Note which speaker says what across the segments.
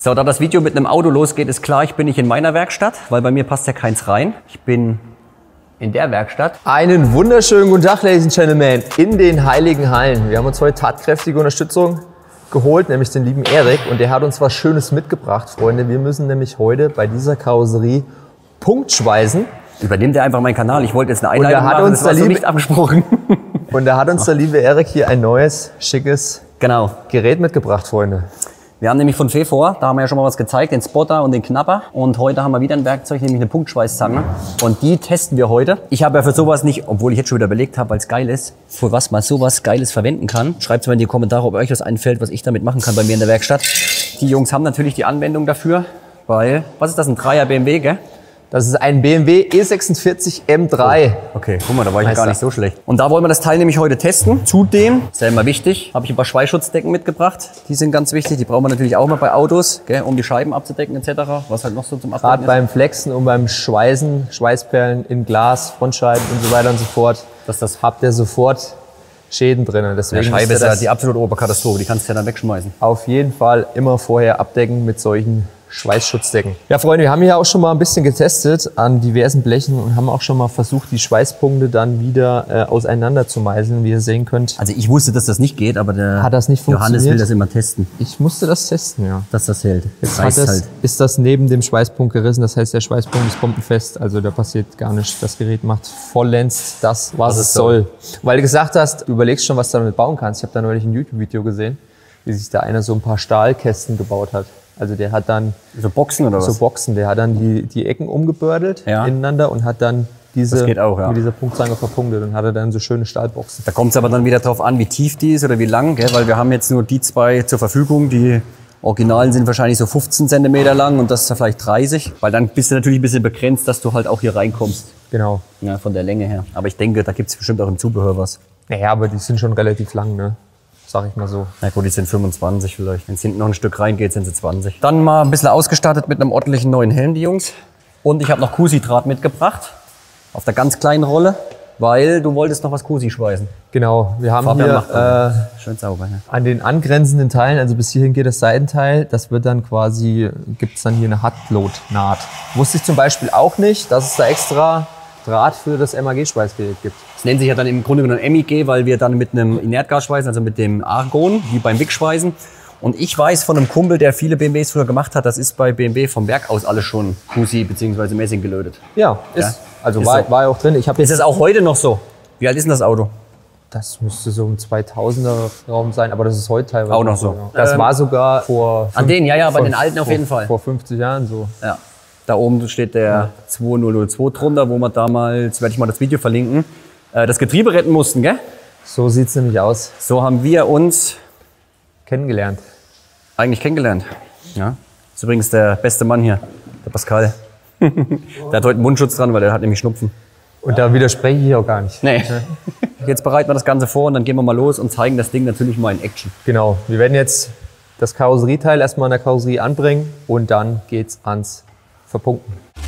Speaker 1: So, da das Video mit einem Auto losgeht, ist klar, ich bin nicht in meiner Werkstatt, weil bei mir passt ja keins rein. Ich bin in der Werkstatt.
Speaker 2: Einen wunderschönen guten Tag, Ladies and Gentlemen, in den Heiligen Hallen. Wir haben uns heute tatkräftige Unterstützung geholt, nämlich den lieben Erik. Und der hat uns was Schönes mitgebracht, Freunde. Wir müssen nämlich heute bei dieser Karosserie punktschweißen.
Speaker 1: Übernimmt er einfach meinen Kanal. Ich wollte jetzt eine Einleitung machen, das war so nicht abgesprochen.
Speaker 2: Und da hat uns der liebe Erik hier ein neues, schickes Gerät mitgebracht, Freunde.
Speaker 1: Wir haben nämlich von Fefor, da haben wir ja schon mal was gezeigt, den Spotter und den Knapper. Und heute haben wir wieder ein Werkzeug, nämlich eine Punktschweißzange. Und die testen wir heute. Ich habe ja für sowas nicht, obwohl ich jetzt schon wieder überlegt habe, weil es geil ist, für was man sowas Geiles verwenden kann. Schreibt es mal in die Kommentare, ob euch das einfällt, was ich damit machen kann bei mir in der Werkstatt. Die Jungs haben natürlich die Anwendung dafür, weil, was ist das, ein 3er BMW, gell?
Speaker 2: Das ist ein BMW E46 M3.
Speaker 1: Oh, okay, guck mal, da war ich gar nicht so schlecht. Und da wollen wir das Teil nämlich heute testen. Zudem, ist ja immer wichtig, habe ich ein paar Schweißschutzdecken mitgebracht. Die sind ganz wichtig, die brauchen wir natürlich auch mal bei Autos, gell, um die Scheiben abzudecken etc. Was halt noch so zum Abdecken
Speaker 2: Gerade beim Flexen und beim Schweißen, Schweißperlen in Glas, Frontscheiben und so weiter und so fort. Das habt ihr sofort Schäden drin. Deswegen
Speaker 1: die Scheibe ist ja die absolute Oberkatastrophe, die kannst du ja dann wegschmeißen.
Speaker 2: Auf jeden Fall immer vorher abdecken mit solchen Schweißschutzdecken. Ja, Freunde, wir haben hier auch schon mal ein bisschen getestet an diversen Blechen und haben auch schon mal versucht, die Schweißpunkte dann wieder auseinander zu meißeln, wie ihr sehen könnt.
Speaker 1: Also ich wusste, dass das nicht geht, aber der Johannes will das immer testen.
Speaker 2: Ich musste das testen, ja.
Speaker 1: Dass das hält.
Speaker 2: Jetzt ist das neben dem Schweißpunkt gerissen, das heißt, der Schweißpunkt ist bombenfest, also da passiert gar nichts. Das Gerät macht vollends das, was es soll. Weil du gesagt hast, du überlegst schon, was du damit bauen kannst. Ich habe da neulich ein YouTube-Video gesehen, wie sich da einer so ein paar Stahlkästen gebaut hat. Also der hat dann
Speaker 1: so Boxen oder was?
Speaker 2: So Boxen. Der hat dann die Ecken umgebördelt ineinander und hat dann diese mit dieser Punktzange verpunktet und hatte dann so schöne Stahlboxen.
Speaker 1: Da kommt es aber dann wieder drauf an, wie tief die ist oder wie lang, gell? Weil wir haben jetzt nur die zwei zur Verfügung. Die Originalen sind wahrscheinlich so 15 cm lang und das ist ja vielleicht 30. Weil dann bist du natürlich ein bisschen begrenzt, dass du halt auch hier reinkommst.
Speaker 2: Genau.
Speaker 1: Ja, von der Länge her. Aber ich denke, da gibt es bestimmt auch im Zubehör was.
Speaker 2: Naja, aber die sind schon relativ lang, ne? Sag ich mal so.
Speaker 1: Na gut, die sind 25 vielleicht. Wenn es hinten noch ein Stück reingeht, sind sie 20. Dann mal ein bisschen ausgestattet mit einem ordentlichen neuen Helm, die Jungs. Und ich habe noch Kusi-Draht mitgebracht. Auf der ganz kleinen Rolle, weil du wolltest noch was Kusi schweißen.
Speaker 2: Genau, wir haben hier
Speaker 1: schön sauber, ne?
Speaker 2: An den angrenzenden Teilen, also bis hierhin geht das Seitenteil, das wird dann quasi, gibt es dann hier eine Hardload-Naht. Wusste ich zum Beispiel auch nicht, dass es da extra Draht für das MAG-Schweißgerät gibt.
Speaker 1: Das nennt sich ja dann im Grunde genommen MIG, weil wir dann mit einem Inertgas schweißen, also mit dem Argon, wie beim WIG schweißen. Und ich weiß von einem Kumpel, der viele BMWs früher gemacht hat, das ist bei BMW vom Werk aus alles schon Kusi bzw. Messing gelötet.
Speaker 2: Ja, war ja auch drin. Ich
Speaker 1: ist es auch heute noch so? Wie alt ist denn das Auto?
Speaker 2: Das müsste so ein 2000er Raum sein, aber das ist heute teilweise
Speaker 1: auch noch so.
Speaker 2: Das war sogar vor...
Speaker 1: An den, bei den alten auf jeden Fall.
Speaker 2: Vor 50 Jahren so.
Speaker 1: Ja. Da oben steht der 2002 drunter, wo wir damals, werde ich mal das Video verlinken, das Getriebe retten mussten, gell?
Speaker 2: So sieht's nämlich aus.
Speaker 1: So haben wir uns
Speaker 2: kennengelernt.
Speaker 1: Eigentlich kennengelernt. Ja. Das ist übrigens der beste Mann hier, der Pascal. Der hat heute einen Mundschutz dran, weil der hat nämlich Schnupfen.
Speaker 2: Und da widerspreche ich auch gar nicht.
Speaker 1: Nee. Jetzt bereiten wir das Ganze vor und dann gehen wir mal los und zeigen das Ding natürlich mal in Action.
Speaker 2: Genau. Wir werden jetzt das Karosserieteil erstmal in der Karosserie anbringen und dann geht's ans Verpunkten.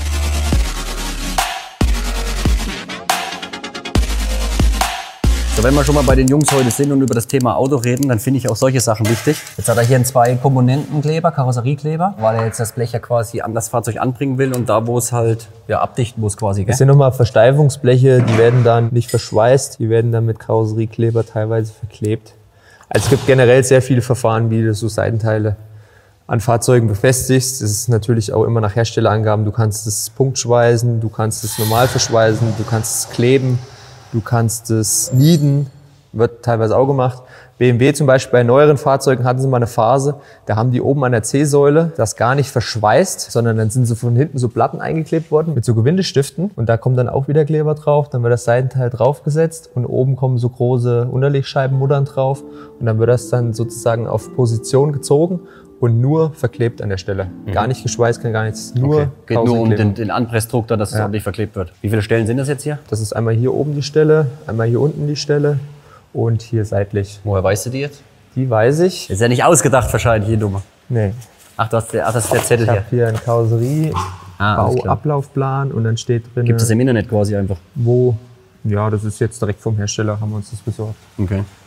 Speaker 1: So, wenn wir schon mal bei den Jungs heute sind und über das Thema Auto reden, dann finde ich auch solche Sachen wichtig. Jetzt hat er hier einen 2-Komponenten-Kleber, Karosseriekleber, weil er jetzt das Blech ja quasi an das Fahrzeug anbringen will und da, wo es halt abdichten muss quasi. Gell?
Speaker 2: Das sind nochmal Versteifungsbleche, die werden dann nicht verschweißt, die werden dann mit Karosseriekleber teilweise verklebt. Also es gibt generell sehr viele Verfahren, wie du so Seitenteile an Fahrzeugen befestigst. Das ist natürlich auch immer nach Herstellerangaben. Du kannst es punktschweißen, du kannst es normal verschweißen, du kannst es kleben, du kannst es nieden, wird teilweise auch gemacht. BMW zum Beispiel bei neueren Fahrzeugen hatten sie mal eine Phase, da haben die oben an der C-Säule das gar nicht verschweißt, sondern dann sind so von hinten so Platten eingeklebt worden mit so Gewindestiften und da kommt dann auch wieder Kleber drauf, dann wird das Seitenteil draufgesetzt und oben kommen so große Unterlegscheibenmuttern drauf und dann wird das dann sozusagen auf Position gezogen und nur verklebt an der Stelle. Gar nicht geschweißt, gar nichts, nur
Speaker 1: Geht nur um den Anpressdruck, da, dass es ordentlich verklebt wird. Wie viele Stellen sind das jetzt hier?
Speaker 2: Das ist einmal hier oben die Stelle, einmal hier unten die Stelle und hier seitlich.
Speaker 1: Woher weißt du die jetzt?
Speaker 2: Die weiß ich.
Speaker 1: Ist ja nicht ausgedacht wahrscheinlich, die Nummer.
Speaker 2: Nee.
Speaker 1: Ach, das ist der Zettel hier.
Speaker 2: Ich habe hier einen Karosserie-Bauablaufplan und dann steht drin...
Speaker 1: Gibt es im Internet quasi einfach?
Speaker 2: Wo? Ja, das ist jetzt direkt vom Hersteller, haben wir uns das besorgt.
Speaker 1: Okay.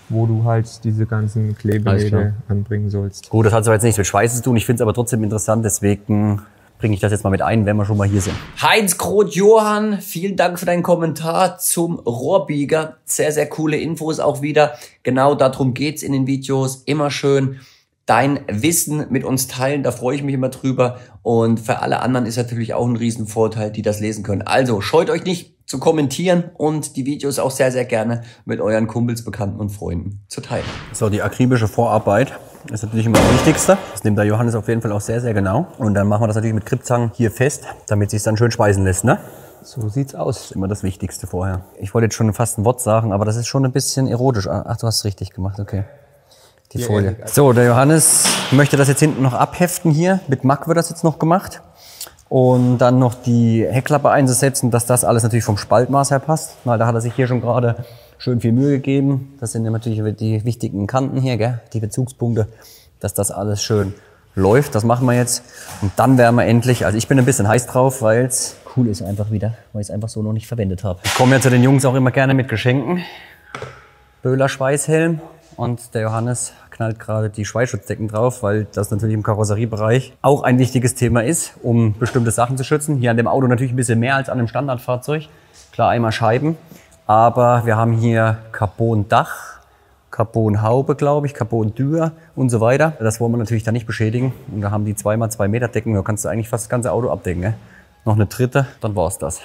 Speaker 2: wo du halt diese ganzen Klebernägel anbringen sollst.
Speaker 1: Gut, das hat zwar jetzt nichts mit Schweiß zu tun, ich finde es aber trotzdem interessant, deswegen bringe ich das jetzt mal mit ein, wenn wir schon mal hier sind. Heinz Groth Johann, vielen Dank für deinen Kommentar zum Rohrbieger. Sehr, sehr coole Infos auch wieder. Genau darum geht's in den Videos. Immer schön dein Wissen mit uns teilen, da freue ich mich immer drüber. Und für alle anderen ist natürlich auch ein Riesenvorteil, die das lesen können. Also scheut euch nicht zu kommentieren und die Videos auch sehr, sehr gerne mit euren Kumpels, Bekannten und Freunden zu teilen. So, die akribische Vorarbeit ist natürlich immer das Wichtigste. Das nimmt der Johannes auf jeden Fall auch sehr, sehr genau. Und dann machen wir das natürlich mit Krippzangen hier fest, damit es sich dann schön speisen lässt, ne?
Speaker 2: So sieht's aus.
Speaker 1: Das ist immer das Wichtigste vorher. Ich wollte jetzt schon fast ein Wort sagen, aber das ist schon ein bisschen erotisch. Ach, du hast es richtig gemacht, okay. Die Folie. So, der Johannes möchte das jetzt hinten noch abheften hier. Mit Mack wird das jetzt noch gemacht. Und dann noch die Heckklappe einzusetzen, dass das alles natürlich vom Spaltmaß her passt. Weil da hat er sich hier schon gerade schön viel Mühe gegeben. Das sind natürlich die wichtigen Kanten hier, gell? Die Bezugspunkte, dass das alles schön läuft. Das machen wir jetzt. Und dann werden wir endlich, also ich bin ein bisschen heiß drauf, weil es cool ist einfach wieder, weil ich es einfach so noch nicht verwendet habe. Ich komme ja zu den Jungs auch immer gerne mit Geschenken. Böhler Schweißhelm. Und der Johannes knallt gerade die Schweißschutzdecken drauf, weil das natürlich im Karosseriebereich auch ein wichtiges Thema ist, um bestimmte Sachen zu schützen. Hier an dem Auto natürlich ein bisschen mehr als an einem Standardfahrzeug. Klar, einmal Scheiben, aber wir haben hier Carbon-Dach, Carbon-Haube, glaube ich, Carbon-Dür und so weiter. Das wollen wir natürlich dann nicht beschädigen. Und da haben die 2x2 Meter Decken, da kannst du eigentlich fast das ganze Auto abdecken. Ne? Noch eine dritte, dann war's das.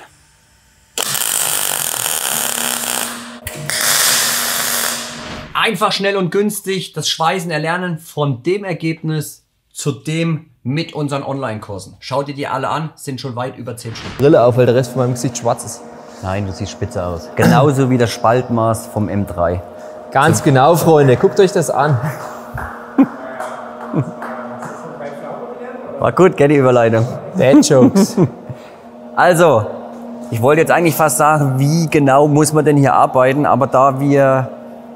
Speaker 1: Einfach, schnell und günstig das Schweißen erlernen, von dem Ergebnis zu dem mit unseren Online-Kursen. Schau dir die alle an, sind schon weit über 10 Stück.
Speaker 2: Brille auf, weil der Rest von meinem Gesicht schwarz ist.
Speaker 1: Nein, du siehst spitze aus. Genauso wie das Spaltmaß vom M3.
Speaker 2: Ganz genau, Freunde, guckt euch das an.
Speaker 1: War gut, gell, die Überleitung.
Speaker 2: Dad-Jokes.
Speaker 1: Also, ich wollte jetzt eigentlich fast sagen, wie genau muss man denn hier arbeiten, aber da wir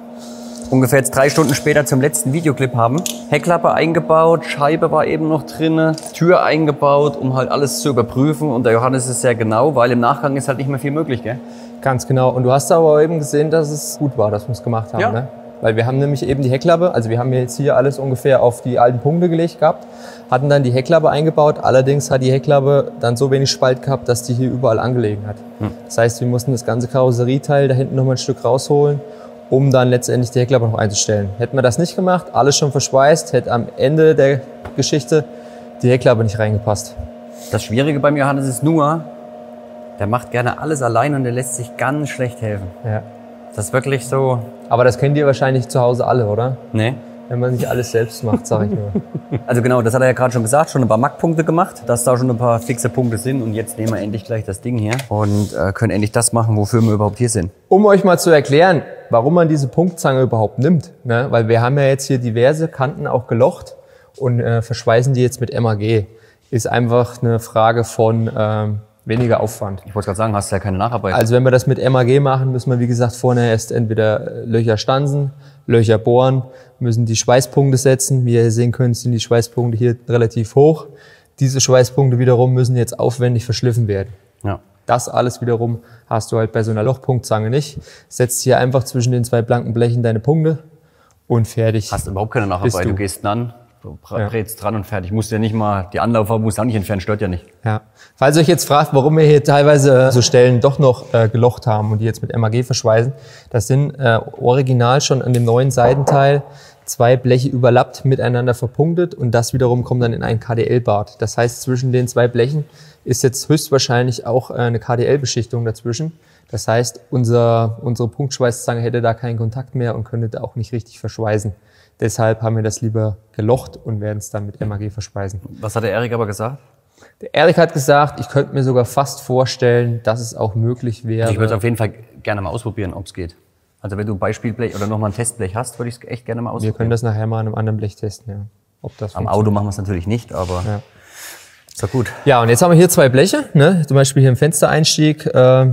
Speaker 1: ungefähr jetzt 3 Stunden später zum letzten Videoclip haben. Heckklappe eingebaut, Scheibe war eben noch drin, Tür eingebaut, um halt alles zu überprüfen. Und der Johannes ist sehr genau, weil im Nachgang ist halt nicht mehr viel möglich, gell?
Speaker 2: Ganz genau. Und du hast aber eben gesehen, dass es gut war, dass wir es gemacht haben, ja. Ne? Weil wir haben nämlich eben die Heckklappe, also wir haben jetzt hier alles ungefähr auf die alten Punkte gelegt gehabt, hatten dann die Heckklappe eingebaut. Allerdings hat die Heckklappe dann so wenig Spalt gehabt, dass die hier überall angelegen hat. Das heißt, wir mussten das ganze Karosserieteil da hinten nochmal ein Stück rausholen, um dann letztendlich die Heckklappe noch einzustellen. Hätten wir das nicht gemacht, alles schon verschweißt, hätte am Ende der Geschichte die Heckklappe nicht reingepasst.
Speaker 1: Das Schwierige beim Johannes ist nur, der macht gerne alles allein und der lässt sich ganz schlecht helfen.
Speaker 2: Ja.
Speaker 1: Das ist wirklich so.
Speaker 2: Aber das kennt ihr wahrscheinlich zu Hause alle, oder?
Speaker 1: Nee.
Speaker 2: Wenn man nicht alles selbst macht, sag ich nur.
Speaker 1: Also genau, das hat er ja gerade schon gesagt, schon ein paar Mack-Punkte gemacht, dass da schon ein paar fixe Punkte sind. Und jetzt nehmen wir endlich gleich das Ding hier und können endlich das machen, wofür wir überhaupt hier sind.
Speaker 2: Um euch mal zu erklären, warum man diese Punktzange überhaupt nimmt, ne? Weil wir haben ja jetzt hier diverse Kanten auch gelocht und verschweißen die jetzt mit MAG. Ist einfach eine Frage von weniger Aufwand.
Speaker 1: Ich wollte gerade sagen, hast du ja keine Nacharbeit.
Speaker 2: Also wenn wir das mit MAG machen, müssen wir wie gesagt vorne erst entweder Löcher stanzen, Löcher bohren, müssen die Schweißpunkte setzen. Wie ihr sehen könnt, sind die Schweißpunkte hier relativ hoch. Diese Schweißpunkte wiederum müssen jetzt aufwendig verschliffen werden.
Speaker 1: Ja.
Speaker 2: Das alles wiederum hast du halt bei so einer Lochpunktzange nicht. Setzt hier einfach zwischen den 2 blanken Blechen deine Punkte und fertig.
Speaker 1: Hast überhaupt keine Nacharbeit. Du gehst dann, du brätst dran und fertig. Musst ja nicht mal, die Anlaufer musst du auch nicht entfernen, stört ja nicht.
Speaker 2: Ja. Falls ihr euch jetzt fragt, warum wir hier teilweise so Stellen doch noch gelocht haben und die jetzt mit MAG verschweißen, das sind original schon an dem neuen Seitenteil 2 Bleche überlappt miteinander verpunktet und das wiederum kommt dann in ein KDL-Bad. Das heißt, zwischen den 2 Blechen ist jetzt höchstwahrscheinlich auch eine KDL-Beschichtung dazwischen. Das heißt, unsere Punktschweißzange hätte da keinen Kontakt mehr und könnte da auch nicht richtig verschweißen. Deshalb haben wir das lieber gelocht und werden es dann mit MAG verschweißen.
Speaker 1: Was hat der Erik aber gesagt?
Speaker 2: Der Erik hat gesagt, ich könnte mir sogar fast vorstellen, dass es auch möglich wäre.
Speaker 1: Ich würde es auf jeden Fall gerne mal ausprobieren, ob es geht. Also wenn du ein Beispielblech oder nochmal ein Testblech hast, würde ich es echt gerne mal ausprobieren.
Speaker 2: Wir können das nachher mal an einem anderen Blech testen, ja. Ob das
Speaker 1: am Auto machen wir es natürlich nicht, aber
Speaker 2: ja.
Speaker 1: Ist doch gut.
Speaker 2: Ja, und jetzt haben wir hier 2 Bleche, ne? Zum Beispiel hier im Fenstereinstieg,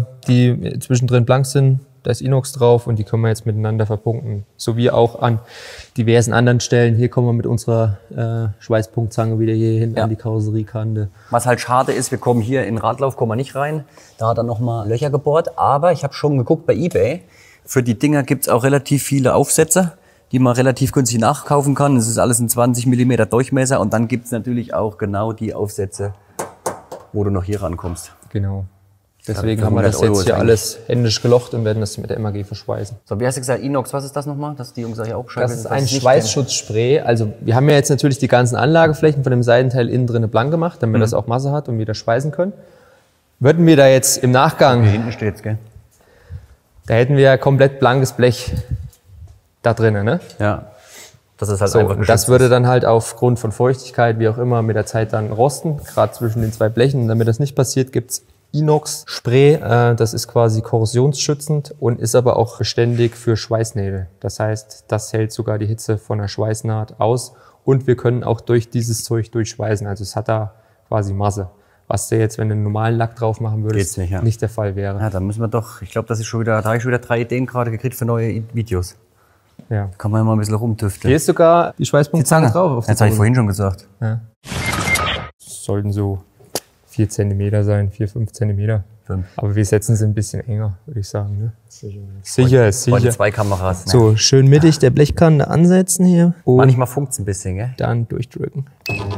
Speaker 2: die zwischendrin blank sind. Da ist Inox drauf und die können wir jetzt miteinander verpunkten. Sowie auch an diversen anderen Stellen. Hier kommen wir mit unserer Schweißpunktzange wieder hier hinten an die Karosseriekante.
Speaker 1: Was halt schade ist, wir kommen hier in den Radlauf kommen wir nicht rein. Da hat er nochmal Löcher gebohrt. Aber ich habe schon geguckt bei eBay. Für die Dinger gibt's auch relativ viele Aufsätze, die man relativ günstig nachkaufen kann. Das ist alles ein 20 mm Durchmesser und dann gibt's natürlich auch genau die Aufsätze, wo du noch hier rankommst.
Speaker 2: Genau. Deswegen haben wir das jetzt hier alles händisch gelocht und werden das mit der MAG verschweißen.
Speaker 1: So, wie hast du gesagt, Inox, was ist das nochmal? Dass die Jungs auch Bescheid
Speaker 2: Das ist ein Schweißschutzspray. Also wir haben ja jetzt natürlich die ganzen Anlageflächen von dem Seitenteil innen drin blank gemacht, damit das auch Masse hat und wir das schweißen können. Würden wir da jetzt im Nachgang...
Speaker 1: Hier hinten steht's, gell?
Speaker 2: Da hätten wir ja komplett blankes Blech da drinnen, ne?
Speaker 1: Ja. Das ist halt
Speaker 2: So,
Speaker 1: einfach
Speaker 2: und das würde dann halt aufgrund von Feuchtigkeit, wie auch immer, mit der Zeit dann rosten, gerade zwischen den zwei Blechen. Und damit das nicht passiert, gibt's Inox-Spray. Das ist quasi korrosionsschützend und ist aber auch beständig für Schweißnägel. Das heißt, das hält sogar die Hitze von der Schweißnaht aus und wir können auch durch dieses Zeug durchschweißen. Also es hat da quasi Masse. Was du jetzt, wenn du einen normalen Lack drauf machen würdest,
Speaker 1: nicht, ja.
Speaker 2: nicht der Fall wäre.
Speaker 1: Ja, dann müssen wir doch, ich glaube, da habe ich schon wieder 3 Ideen gerade gekriegt für neue Videos.
Speaker 2: Ja.
Speaker 1: Kann man ja mal ein bisschen rumtüfteln.
Speaker 2: Hier ist sogar die Schweißpunktzange drauf.
Speaker 1: Das habe ich vorhin schon gesagt.
Speaker 2: Ja. Sollten so 4 cm sein, 4-5 cm. Aber wir setzen sie ein bisschen enger, würde ich sagen. Ne? Sicher.
Speaker 1: Heute 2 Kameras. Ne?
Speaker 2: So, schön mittig der Blechkante ansetzen hier. Und
Speaker 1: manchmal funkt's ein bisschen, gell?
Speaker 2: dann durchdrücken.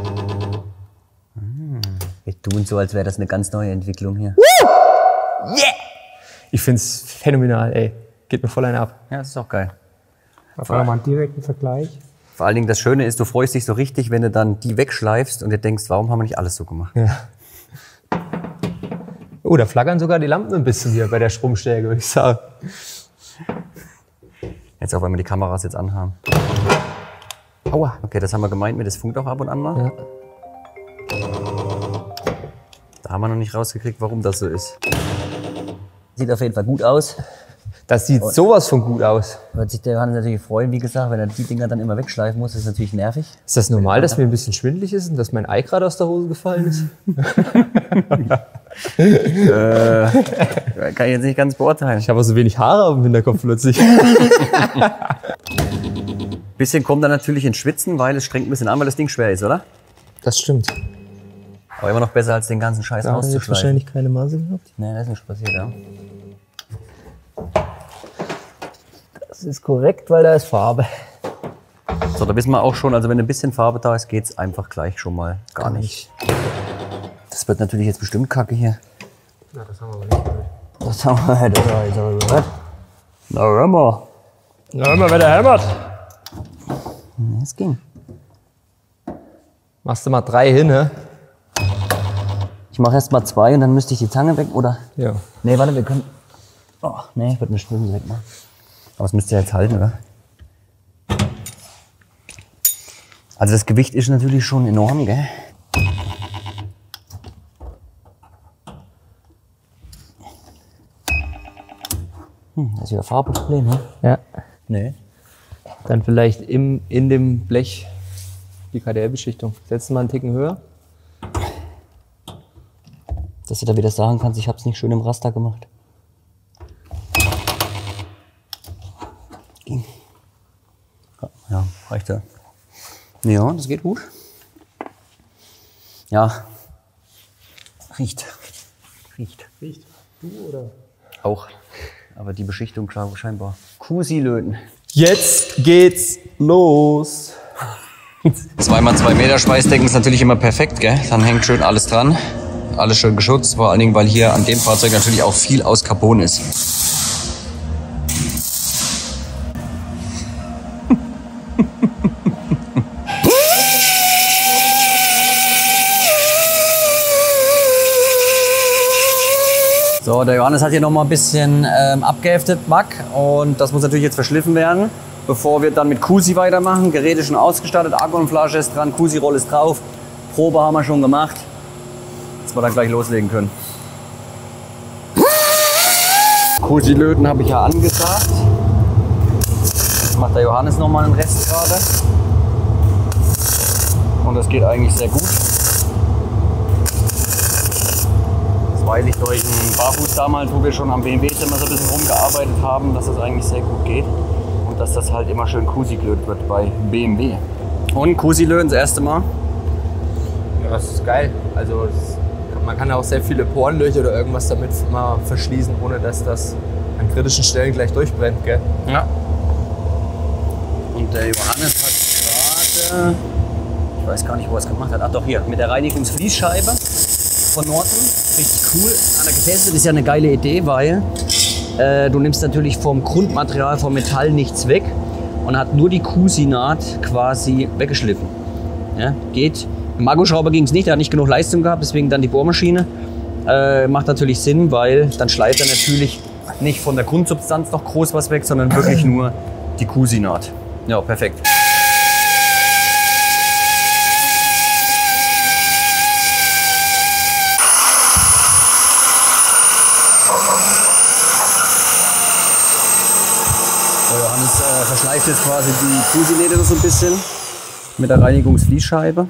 Speaker 1: Wir tun so, als wäre das eine ganz neue Entwicklung hier.
Speaker 2: Yeah! Ich find's phänomenal, ey. Geht mir voll einer ab.
Speaker 1: Ja, das ist auch geil.
Speaker 2: Machen wir mal einen direkten Vergleich.
Speaker 1: Vor allen Dingen das Schöne ist, du freust dich so richtig, wenn du dann die wegschleifst und dir denkst, warum haben wir nicht alles so gemacht?
Speaker 2: Ja. Oh, da flackern sogar die Lampen ein bisschen hier bei der Stromstärke, würde ich sagen.
Speaker 1: Jetzt auch, wenn wir die Kameras jetzt anhaben.
Speaker 2: Aua.
Speaker 1: Okay, das haben wir gemeint mit, das funkt auch ab und an mal.
Speaker 2: Ja.
Speaker 1: Da haben wir noch nicht rausgekriegt, warum das so ist. Sieht auf jeden Fall gut aus.
Speaker 2: Das sieht sowas von gut aus.
Speaker 1: Wird sich der Johannes natürlich freuen, wie gesagt, wenn er die Dinger dann immer wegschleifen muss, ist natürlich nervig.
Speaker 2: Ist das normal, dass mir ein bisschen schwindelig ist und dass mein Ei gerade aus der Hose gefallen ist?
Speaker 1: Kann ich jetzt nicht ganz beurteilen.
Speaker 2: Ich habe so wenig Haare auf dem Hinterkopf plötzlich.
Speaker 1: Bisschen kommt dann natürlich ins Schwitzen, weil es strengt ein bisschen an, weil das Ding schwer ist, oder?
Speaker 2: Das stimmt.
Speaker 1: Aber immer noch besser, als den ganzen Scheiß
Speaker 2: Da hat jetzt
Speaker 1: auszuschleifen.
Speaker 2: wahrscheinlich keine Masse gehabt.
Speaker 1: Nee, das ist nicht passiert, ja.
Speaker 2: Das ist korrekt, weil da ist Farbe.
Speaker 1: So, da wissen wir auch schon, also wenn ein bisschen Farbe da ist, geht's einfach gleich schon mal gar nicht. Das wird natürlich jetzt bestimmt kacke hier.
Speaker 2: Na, das haben wir aber nicht.
Speaker 1: Das haben wir jetzt auch gehört. Na, hör mal.
Speaker 2: Na, hör mal, wer der hämmert.
Speaker 1: Es ging.
Speaker 2: Machst du mal 3 hin, ne?
Speaker 1: Ich mache erst mal 2 und dann müsste ich die Zange weg, oder?
Speaker 2: Ja.
Speaker 1: Nee, warte, wir können... Oh, nee, ich würde eine Sprünge wegmachen. Aber es müsste ja jetzt halten, oder? Also das Gewicht ist natürlich schon enorm, gell? Das ist wieder Farbeproblem, ne?
Speaker 2: Ja.
Speaker 1: Nee.
Speaker 2: Dann vielleicht in dem Blech die KDL-Beschichtung. Setzen wir einen Ticken höher.
Speaker 1: Dass du da wieder sagen kannst, ich habe es nicht schön im Raster gemacht. Ging. Ja, reicht ja. Ja, das geht gut. Ja. Riecht.
Speaker 2: Riecht. Du oder?
Speaker 1: Auch. Aber die Beschichtung scheinbar. Kusi löten.
Speaker 2: Jetzt geht's los.
Speaker 1: 2x2 Meter Schweißdecken ist natürlich immer perfekt, gell? Dann hängt schön alles dran. Alles schön geschützt, vor allen Dingen, weil hier an dem Fahrzeug natürlich auch viel aus Carbon ist. So, der Johannes hat hier noch mal ein bisschen abgeheftet, Mack, und das muss natürlich jetzt verschliffen werden, bevor wir dann mit Kusi weitermachen. Gerät ist schon ausgestattet, Argonflasche ist dran, Kusi-Roll ist drauf, Probe haben wir schon gemacht, dass wir dann gleich loslegen können. Kusi-Löten habe ich ja angesagt. Jetzt macht der Johannes noch mal einen Rest gerade. Und das geht eigentlich sehr gut. Weil ich durch den Barfuß damals, wo wir schon am BMW immer so ein bisschen rumgearbeitet haben, dass das eigentlich sehr gut geht. Und dass das halt immer schön Kusi-Löt wird bei BMW. Und Kusi-Löten das erste Mal?
Speaker 2: Ja, das ist geil. Also man kann auch sehr viele Porenlöcher oder irgendwas damit mal verschließen, ohne dass das an kritischen Stellen gleich durchbrennt, gell?
Speaker 1: Ja. Und der Johannes hat gerade, ich weiß gar nicht, wo er es gemacht hat, ach doch hier, mit der Reinigungsfließscheibe von Norton, richtig cool. An der Gefäße ist ja eine geile Idee, weil du nimmst natürlich vom Grundmaterial, vom Metall nichts weg und hat nur die Cusinat quasi weggeschliffen. Ja, geht. Im Akkuschrauber ging es nicht, der hat nicht genug Leistung gehabt, deswegen dann die Bohrmaschine. Macht natürlich Sinn, weil dann schleift er natürlich nicht von der Grundsubstanz noch groß was weg, sondern wirklich nur die Cusinat. Ja, perfekt. So, Johannes verschleift jetzt quasi die Cusinette so ein bisschen mit der Reinigungsfließscheibe.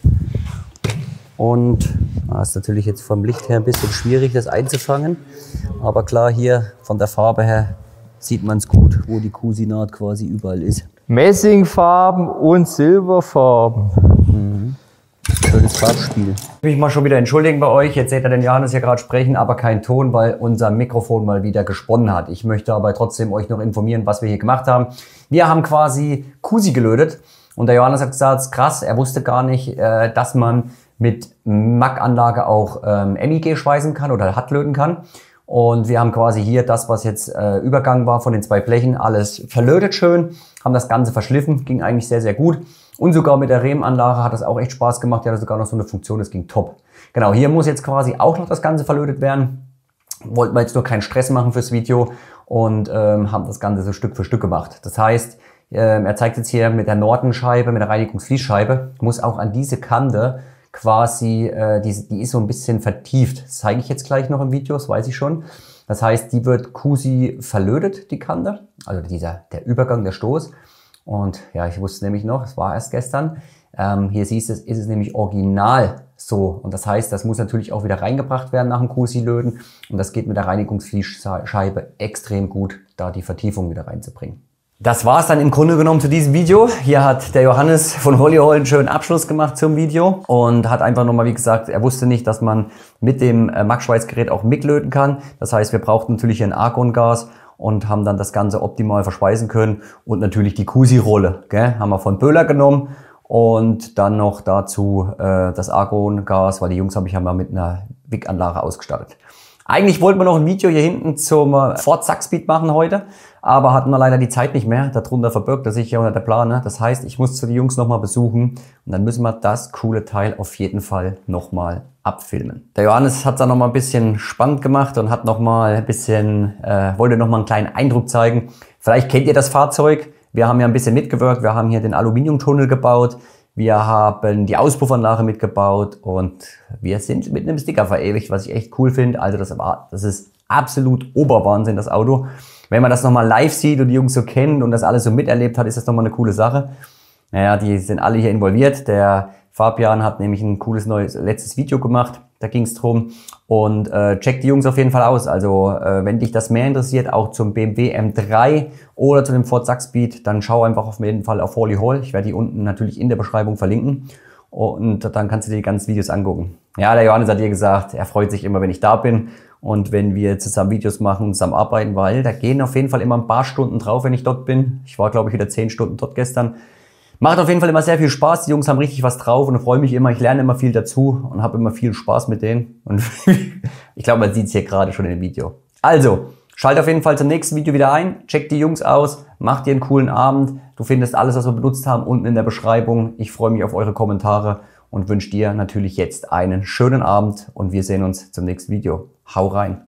Speaker 1: Und ist natürlich jetzt vom Licht her ein bisschen schwierig, das einzufangen. Aber klar, hier von der Farbe her sieht man es gut, wo die Cusinat quasi überall ist.
Speaker 2: Messingfarben und Silberfarben.
Speaker 1: Schönes Farbspiel. Ich will mich mal schon wieder entschuldigen bei euch. Jetzt seht ihr den Johannes hier gerade sprechen, aber kein Ton, weil unser Mikrofon mal wieder gesponnen hat. Ich möchte aber trotzdem euch noch informieren, was wir hier gemacht haben. Wir haben quasi Cusi gelötet und der Johannes hat gesagt, krass, er wusste gar nicht, dass man mit MAG-Anlage auch MIG schweißen kann oder HAT löten kann. Und wir haben quasi hier das, was jetzt Übergang war von den zwei Blechen, alles verlötet schön, haben das Ganze verschliffen, ging eigentlich sehr, sehr gut. Und sogar mit der Rehm-Anlage hat das auch echt Spaß gemacht, die hatte sogar noch so eine Funktion, das ging top. Genau, hier muss jetzt quasi auch noch das Ganze verlötet werden. Wollten wir jetzt nur keinen Stress machen fürs Video und haben das Ganze so Stück für Stück gemacht. Das heißt, er zeigt jetzt hier mit der Norton-Scheibe, mit der Reinigungsfließscheibe, muss auch an diese Kante quasi, die ist so ein bisschen vertieft. Das zeige ich jetzt gleich noch im Video, das weiß ich schon. Das heißt, die wird Cusi verlötet, die Kante, also der Übergang, der Stoß. Und ja, ich wusste nämlich noch, es war erst gestern, hier siehst du, ist es nämlich original so. Und das heißt, das muss natürlich auch wieder reingebracht werden nach dem Cusi-Löten. Und das geht mit der Reinigungsfließscheibe extrem gut, da die Vertiefung wieder reinzubringen. Das war es dann im Grunde genommen zu diesem Video. Hier hat der Johannes von Holyhaul einen schönen Abschluss gemacht zum Video und hat einfach nochmal, wie gesagt, er wusste nicht, dass man mit dem MAG-Schweißgerät auch MIG löten kann. Das heißt, wir brauchten natürlich ein Argongas und haben dann das Ganze optimal verschweißen können und natürlich die Cusi-Rolle, haben wir von Böhler genommen und dann noch dazu das Argongas, weil die Jungs haben wir mit einer WIG-Anlage ausgestattet. Eigentlich wollten wir noch ein Video hier hinten zum Ford Saxpeed machen heute, aber hatten wir leider die Zeit nicht mehr. Darunter verbirgt er sich ja unter der Plane. Das heißt, ich muss zu die Jungs nochmal besuchen und dann müssen wir das coole Teil auf jeden Fall nochmal abfilmen. Der Johannes hat es dann nochmal ein bisschen spannend gemacht und hat nochmal ein bisschen, wollte nochmal einen kleinen Eindruck zeigen. Vielleicht kennt ihr das Fahrzeug. Wir haben ja ein bisschen mitgewirkt. Wir haben hier den Aluminiumtunnel gebaut. Wir haben die Auspuffanlage mitgebaut und wir sind mit einem Sticker verewigt, was ich echt cool finde. Also das ist absolut Oberwahnsinn, das Auto. Wenn man das nochmal live sieht und die Jungs so kennt und das alles so miterlebt hat, ist das nochmal eine coole Sache. Naja, die sind alle hier involviert. Der Fabian hat nämlich ein cooles neues letztes Video gemacht. Da ging es drum. Und checkt die Jungs auf jeden Fall aus. Also wenn dich das mehr interessiert, auch zum BMW M3 oder zu dem Ford Saxpeed, dann schau einfach auf jeden Fall auf Holyhaul. Ich werde die unten natürlich in der Beschreibung verlinken. Und dann kannst du dir die ganzen Videos angucken. Ja, der Johannes hat dir gesagt, er freut sich immer, wenn ich da bin. Und wenn wir zusammen Videos machen und zusammen arbeiten, weil da gehen auf jeden Fall immer ein paar Stunden drauf, wenn ich dort bin. Ich war, glaube ich, wieder 10 Stunden dort gestern. Macht auf jeden Fall immer sehr viel Spaß. Die Jungs haben richtig was drauf und ich freue mich immer. Ich lerne immer viel dazu und habe immer viel Spaß mit denen. Und ich glaube, man sieht es hier gerade schon in dem Video. Also, schalt auf jeden Fall zum nächsten Video wieder ein. Checkt die Jungs aus. Macht dir einen coolen Abend. Du findest alles, was wir benutzt haben, unten in der Beschreibung. Ich freue mich auf eure Kommentare und wünsche dir natürlich jetzt einen schönen Abend. Und wir sehen uns zum nächsten Video. Hau rein!